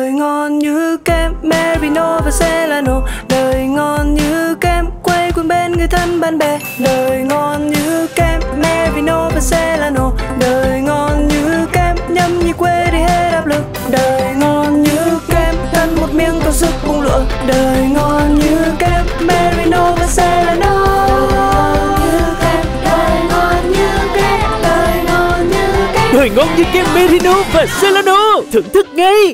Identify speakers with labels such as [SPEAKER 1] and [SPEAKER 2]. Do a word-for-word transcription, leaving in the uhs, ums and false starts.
[SPEAKER 1] Đời ngon như kem Merino và Celano. Đời ngon như kem quây quần bên người thân bạn bè. Đời ngon như kem Merino và Celano. Đời ngon như kem nhâm nhi quê đi hết áp lực. Đời ngon như kem ăn một miếng có sức bung lụa. Đời ngon như kem Merino và Celano.
[SPEAKER 2] Đời ngon như kem Merino và Celano, thưởng thức ngay.